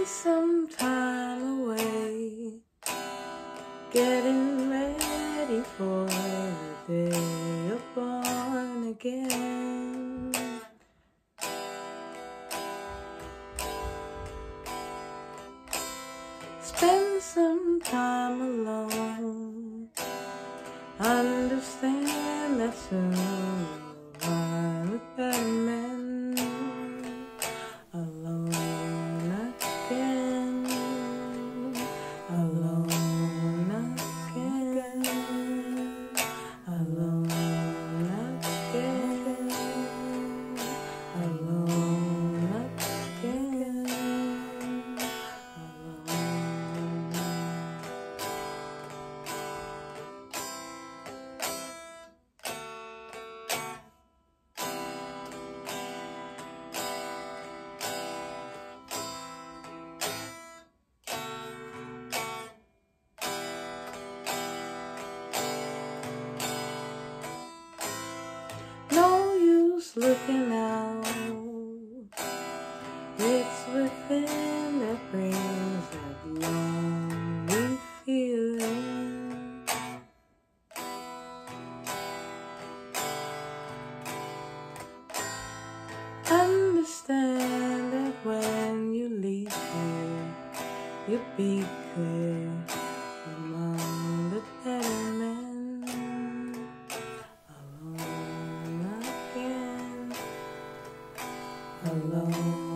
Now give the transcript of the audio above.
some time away, getting ready for the day you're born again. Spend some time alone, understand that soon you'll find with better men. Alone again, alone again, alone again, alone again, no use looking out, it's within that brings that lonely feeling. Understand that when you leave here, you'll be clear among the better men. Alone again, alone.